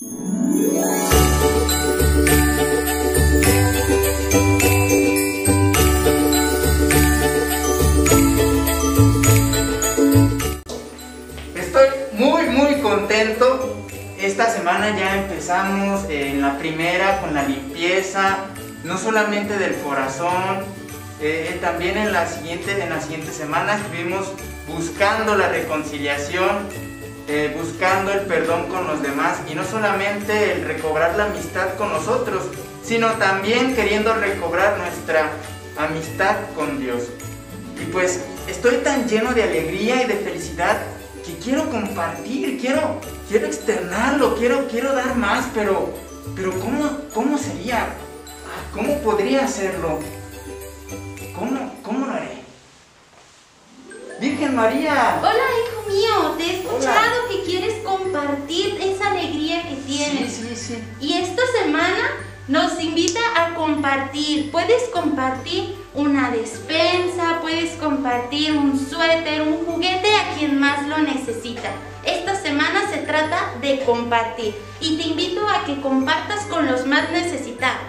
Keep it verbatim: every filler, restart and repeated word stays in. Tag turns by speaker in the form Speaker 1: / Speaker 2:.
Speaker 1: Estoy muy muy contento. Esta semana ya empezamos en la primera con la limpieza, no solamente del corazón, eh, también en la siguiente, en la siguiente semana estuvimos buscando la reconciliación, eh, buscando el perdón con los demás, y no solamente el recobrar la amistad con nosotros, sino también queriendo recobrar nuestra amistad con Dios. Y pues estoy tan lleno de alegría y de felicidad que quiero compartir, quiero, quiero externarlo, quiero, quiero dar más, pero, pero ¿cómo, cómo sería? ¿Cómo podría hacerlo? ¿Cómo, cómo lo haré? Virgen María.
Speaker 2: Hola, hijo mío, te he escuchado. Hola. Que quieres compartir esa alegría que tienes.
Speaker 1: Sí, sí, sí.
Speaker 2: Y esta semana nos invita a compartir. Puedes compartir una despensa, puedes compartir un suéter, un juguete a quien más lo necesita. Esta semana se trata de compartir y te invito a que compartas con los más necesitados.